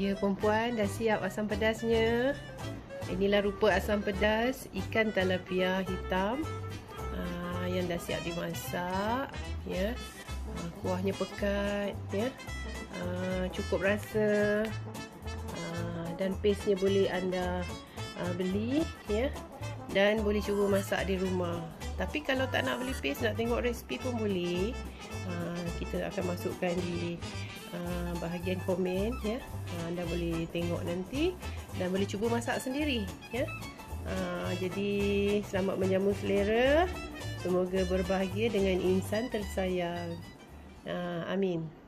Ya perempuan, dah siap asam pedasnya. Inilah rupa asam pedas ikan tilapia hitam yang dah siap dimasak. Ya, kuahnya pekat. Ya, cukup rasa. Dan paste-nya boleh anda beli. Ya, dan boleh cuba masak di rumah. Tapi kalau tak nak beli paste, nak tengok resipi pun boleh. Kita akan masukkan di bahagian komen, ya. Anda boleh tengok nanti dan boleh cuba masak sendiri, ya. Jadi selamat menjamu selera. Semoga berbahagia dengan insan tersayang. Amin.